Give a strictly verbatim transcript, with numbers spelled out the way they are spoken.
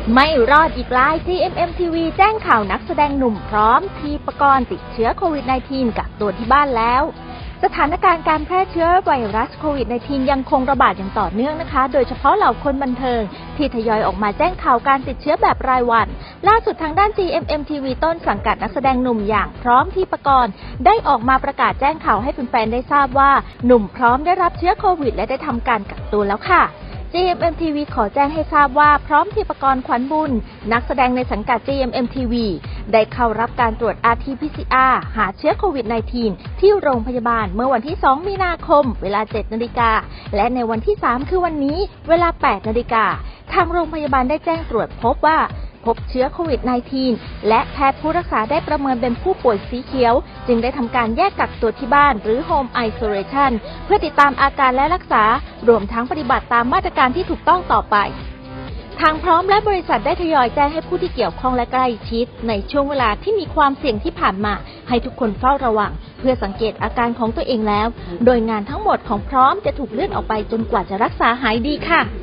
ไม่รอดอีกแล้ว จี เอ็ม เอ็ม ที วี แจ้งข่าวนักแสดงหนุ่มพร้อมทีปกรณ์ติดเชื้อโควิด สิบเก้า กักตัวที่บ้านแล้วสถานการณ์การแพร่เชื้อไวรัสโควิด สิบเก้า ยังคงระบาดอย่างต่อเนื่องนะคะโดยเฉพาะเหล่าคนบันเทิงที่ทยอยออกมาแจ้งข่าวการติดเชื้อแบบรายวันล่าสุดทางด้าน จี เอ็ม เอ็ม ที วี ต้นสังกัดนักแสดงหนุ่มอย่างพร้อมทีปกรณ์ได้ออกมาประกาศแจ้งข่าวให้แฟนๆได้ทราบว่าหนุ่มพร้อมได้รับเชื้อโควิดและได้ทำการกักตัวแล้วค่ะจี เอ็ม เอ็ม ที วี ขอแจ้งให้ทราบว่าพร้อมทีปกรณ์ขวัญบุญนักแสดงในสังกัด จี เอ็ม เอ็ม ที วี ได้เข้ารับการตรวจ อาร์ ที พี ซี อาร์ หาเชื้อโควิด สิบเก้า ที่โรงพยาบาลเมื่อวันที่ สอง มีนาคม เวลา เจ็ด นาฬิกาและในวันที่ สาม คือวันนี้เวลา แปด นาฬิกาทางโรงพยาบาลได้แจ้งตรวจพบว่าพบเชื้อโควิด สิบเก้า และแพทย์ผู้รักษาได้ประเมินเป็นผู้ป่วยสีเขียวจึงได้ทำการแยกกักตัวที่บ้านหรือ Home Isolation เพื่อติดตามอาการและรักษารวมทั้งปฏิบัติตามมาตรการที่ถูกต้องต่อไปทางพร้อมและบริษัทได้ทยอยแจ้งให้ผู้ที่เกี่ยวข้องและใกล้ชิดในช่วงเวลาที่มีความเสี่ยงที่ผ่านมาให้ทุกคนเฝ้าระวังเพื่อสังเกตอาการของตัวเองแล้วโดยงานทั้งหมดของพร้อมจะถูกเลื่อนออกไปจนกว่าจะรักษาหายดีค่ะ